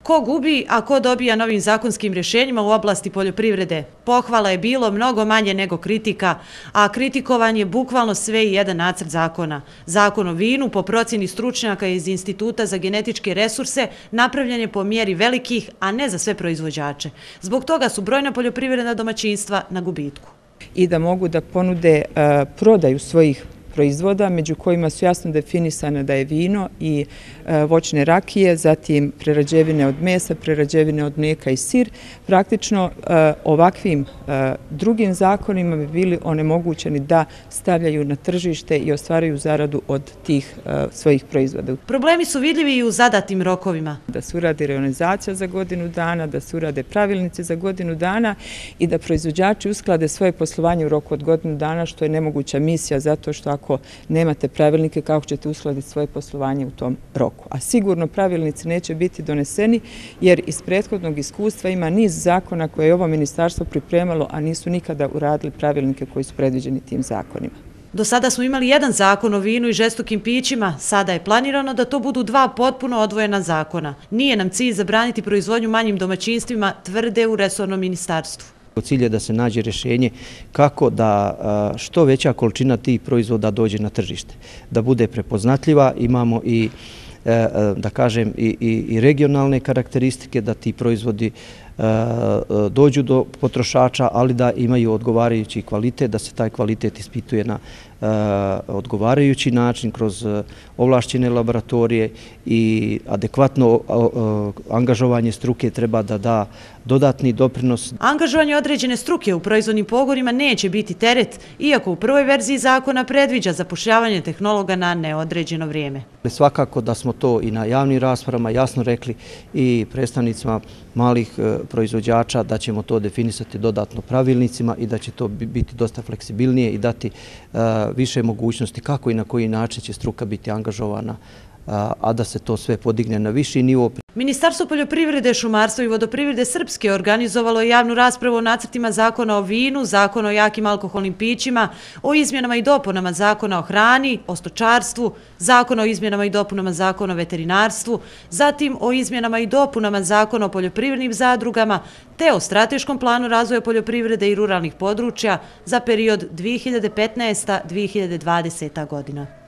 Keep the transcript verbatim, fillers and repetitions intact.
Ko gubi, a ko dobija novim zakonskim rješenjima u oblasti poljoprivrede? Pohvala je bilo mnogo manje nego kritika, a kritikovan je bukvalno sve i jedan nacrt zakona. Zakon o vinu, po procjeni stručnjaka iz Instituta za genetičke resurse, napravljen je po mjeri velikih, a ne za sve proizvođače. Zbog toga su brojna poljoprivredna domaćinstva na gubitku. I da mogu da ponude prodaju svojih proizvoda, među kojima su jasno definisane da je vino i voćne rakije, zatim prerađevine od mesa, prerađevine od mlijeka i sir. Praktično ovakvim drugim zakonima bi bili onemogućeni da stavljaju na tržište i ostvaraju zaradu od tih svojih proizvoda. Problemi su vidljivi i u zadatim rokovima. Da se uradi reonizacija za godinu dana, da se urade pravilnici za godinu dana i da proizvođači usklade svoje poslovanje u roku od godinu dana, što je nemoguća misija, zato što ako Ako nemate pravilnike, kako ćete uskladiti svoje poslovanje u tom roku. A sigurno pravilnici neće biti doneseni, jer iz prethodnog iskustva ima niz zakona koje je ovo ministarstvo pripremalo, a nisu nikada uradili pravilnike koji su predviđeni tim zakonima. Do sada smo imali jedan zakon o vinu i žestokim pićima, sada je planirano da to budu dva potpuno odvojena zakona. Nije nam cilj zabraniti proizvodnju manjim domaćinstvima, tvrde u resornom ministarstvu. Cilj je da se nađe rješenje kako da što veća količina tih proizvoda dođe na tržište, da bude prepoznatljiva. Imamo i, da kažem, i regionalne karakteristike, da ti proizvodi dođu do potrošača, ali da imaju odgovarajući kvalitet, da se taj kvalitet ispituje na odgovarajući način kroz ovlašćene laboratorije i adekvatno angažovanje struke treba da da dodatni doprinos. Angažovanje određene struke u proizvodnim pogonima neće biti teret, iako u prvoj verziji zakona predviđa zapošljavanje tehnologa na neodređeno vrijeme. Svakako da smo to i na javnim raspravama jasno rekli i predstavnicima malih proizvođača da ćemo to definisati dodatno pravilnicima i da će to biti dosta fleksibilnije i dati više mogućnosti kako i na koji način će struka biti angažovana, a da se to sve podigne na viši nivo. Ministarstvo poljoprivrede, šumarstva i vodoprivrede Srpske organizovalo je javnu raspravu o nacrtima zakona o vinu, zakona o jakim alkoholnim pićima, o izmjenama i dopunama zakona o hrani, o stočarstvu, zakona o izmjenama i dopunama zakona o veterinarstvu, zatim o izmjenama i dopunama zakona o poljoprivrednim zadrugama, te o strateškom planu razvoja poljoprivrede i ruralnih područja za period dvije hiljade petnaesta do dvije hiljade dvadesete. godina.